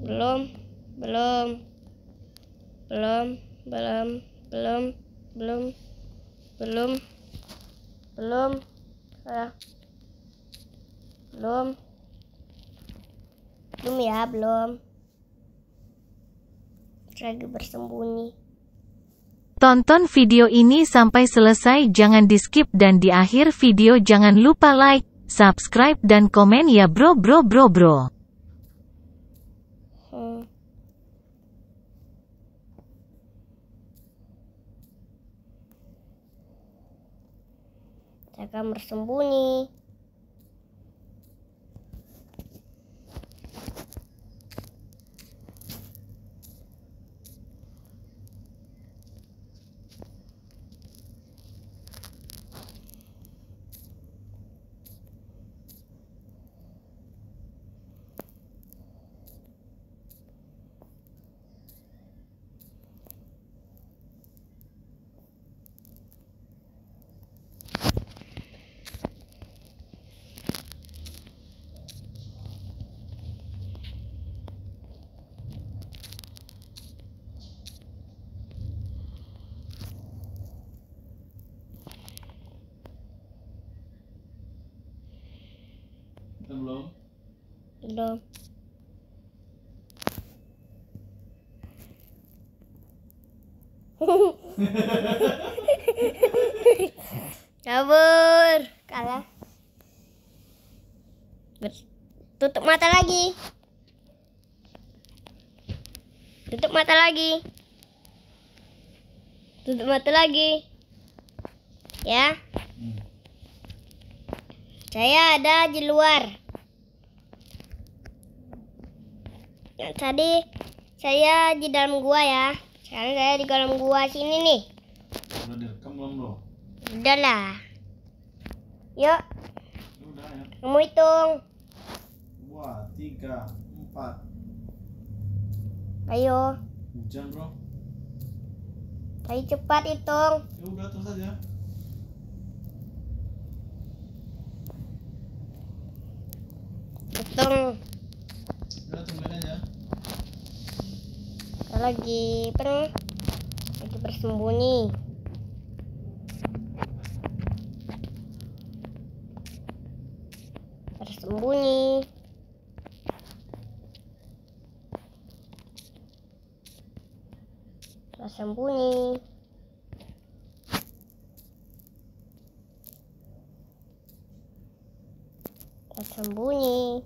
Belum. Belum. Belum. Belum. Belum. Belum. Belum. Belum. Salah. Belum. Belum ya, belum. Lagi bersembunyi. Tonton video ini sampai selesai, jangan di skip, dan di akhir video jangan lupa like, subscribe, dan komen ya bro. Saya akan bersembunyi. Belum. Belum. Kabur. Kalah. Tutup mata lagi. Tutup mata lagi. Tutup mata lagi. Ya. Saya ada di luar. Tadi saya di dalam gua ya. Sekarang saya di dalam gua sini nih. Udah direkam belum bro? Udah lah. Yuk, Udah ya. kamu hitung. 2, 3, 4. Ayo, Hujan bro. ayo cepat hitung. Ya udah terus aja. Hitung. Udah tungguin aja. Saya lagi bersembunyi. Bersembunyi. Bersembunyi. Bersembunyi.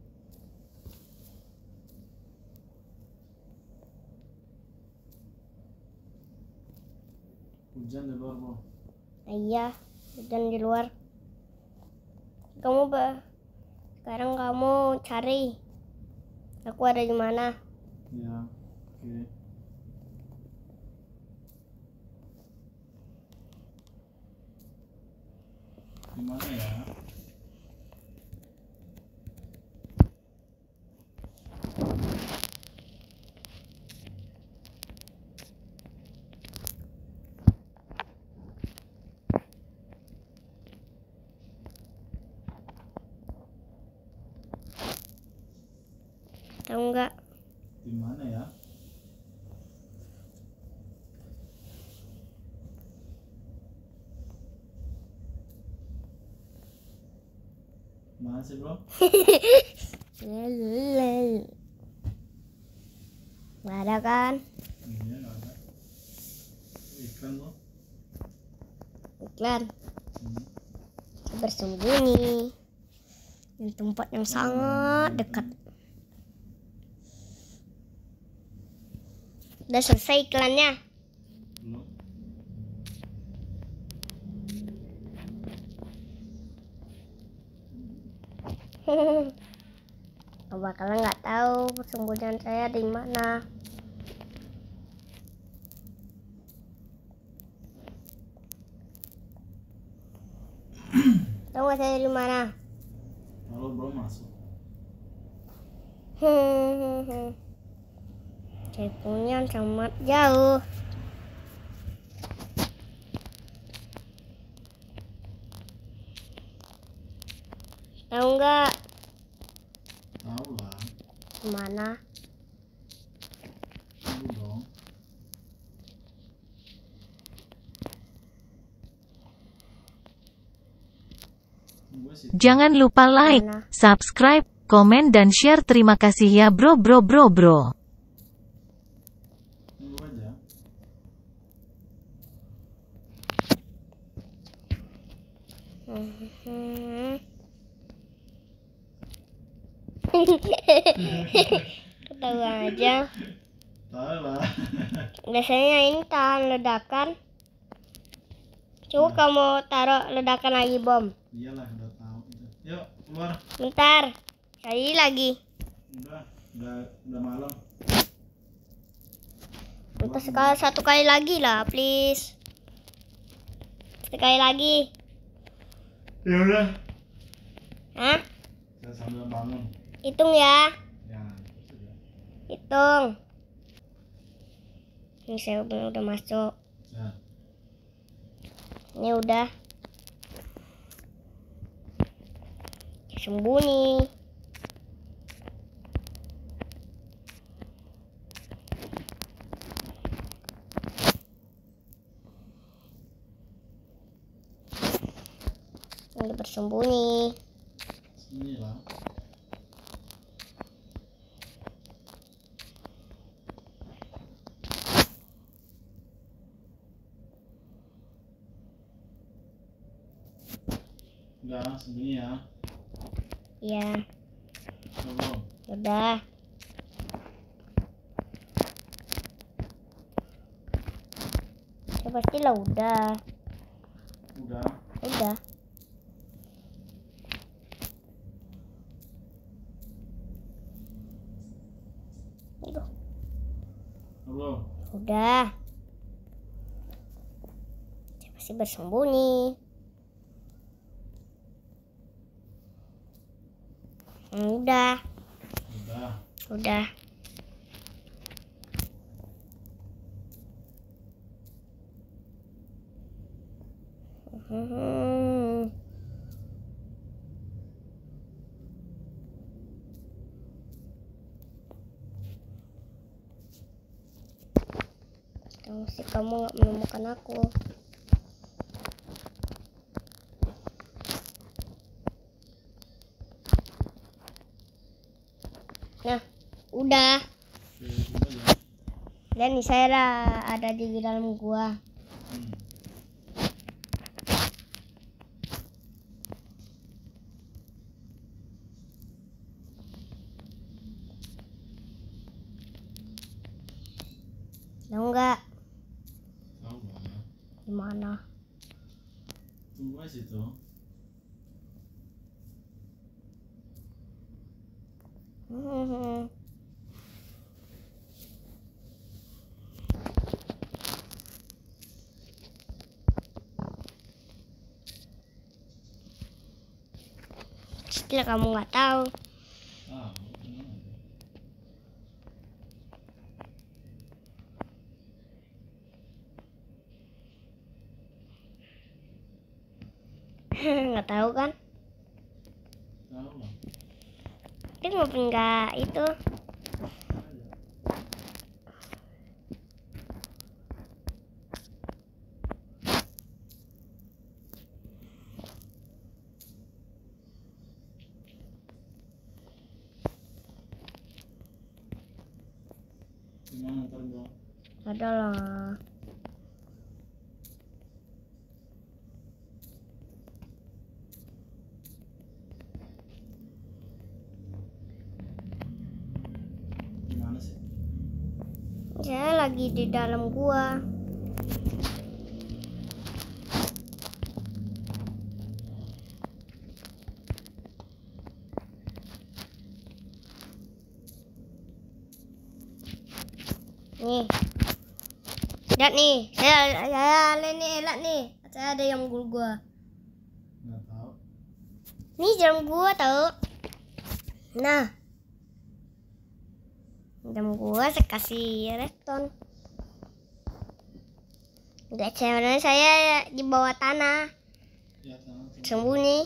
Hujan di luar bro. Iya, hujan di luar. Sekarang kamu cari aku ada di mana. Ya. Oke. Di mana ya? Tahu nggak? Di mana ya? Mana sih bro? Nggak ada kan? Iya nggak ada. Iklan bro. Iklan. Hmm. Bersembunyi di tempat yang sangat dekat. Udah selesai iklannya. Belum. Bakalan nggak tahu persembunyian saya di mana. Tahu nggak saya di mana? Halo bro, masuk. Saya punya sangat jauh. Tahu nggak Tahu lah. mana? situ. Jangan lupa like, Mana? subscribe, komen dan share. Terima kasih ya bro. Tunggu aja. Ketawa aja. Tahu lah. Biasanya ini tahan ledakan. Coba kamu taruh ledakan lagi bom. Iyalah udah tahu itu. Yuk keluar. Bentar. Sekali lagi. Udah malam. Bentar satu kali lagi lah, please. Sekali lagi. Ya udah. Hah? Saya sambil bangun. Hitung ya. Ya, itu ya. Hitung. Ini saya udah masuk. Ya. Ini udah. Sembunyi. Ini bersembunyi. Sini lah. Udah, sembunyi ya. Ya, Belum. udah. Ya pastilah udah. Udah. Udah. Aduh, Belum. udah. Saya pasti bersembunyi. Udah. Udah. Udah. Mesti kamu nggak menemukan aku. Nah, udah. Oke, tunggu aja. Dan saya ada di dalam gua. Tahu nggak Tahu lah. di mana? Tunggu aja situ. Setelah kamu nggak tahu. Ah, tenang aja. Nggak tahu kan? Tahu lah. Dia ngapain nggak itu? Gimana ntar bro? Ada lah. Gimana sih? Saya lagi di dalam gua. Nih. Lihat nih, saya lihat nih. Saya ada yang gua. Nggak tahu. Nih jam gua tahu. Nah. Jam gua saya kasih redstone. Enggak, sebenarnya saya di bawah tanah. Ya, tanah. Sembunyi.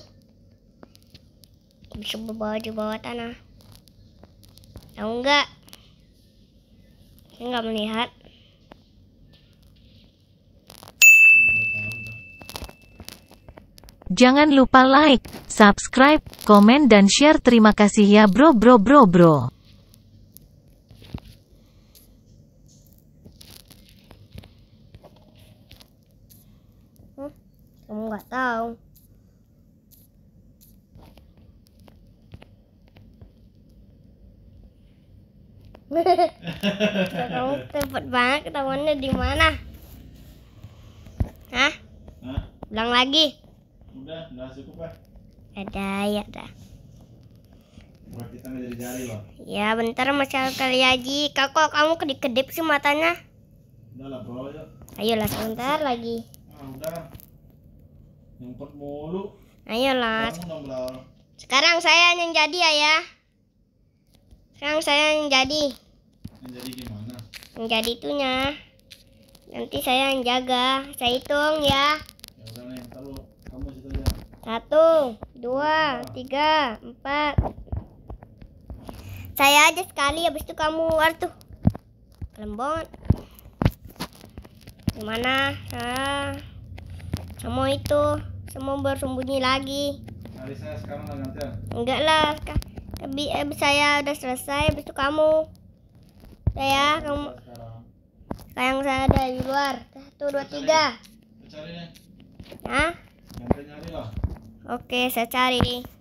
Bisa berbawa di bawah tanah. Tahu enggak? Saya nggak melihat. Nggak tahu dah. Jangan lupa like, subscribe, komen dan share. Terima kasih ya bro. Kamu nggak tahu. Kamu cepet banget ketahuannya di mana? Hah? Hah? Ulang lagi. Udah cukup ya. Ada. Buat kita nggak jadi jari loh. Ya bentar masih kali Haji. Kok kamu kedip-kedip sih matanya? Udah lah bro, yuk. Ayolah sebentar lagi. Udah. Nyempet mulu. Ayolah. Bangun dong, Bro. Sekarang saya yang jadi ayah. Sekarang saya yang jadi. Yang jadi gimana? Yang jadi itunya. Nanti saya yang jaga. Saya hitung ya. Ya udah nih, ntar lu kamu situ aja. 1, 2, 3, 4. Saya aja sekali, habis itu kamu. Tuh lembut. Gimana? Semua itu semua bersembunyi lagi. Hari saya sekarang lah gantian. Enggak lah, saya udah selesai, habis itu kamu. Saya kamu. Sekarang. Sayang saya ada di luar. 1, 2, 3. Cari nih. Hah? Gantian nyari lah. Oke, saya cari.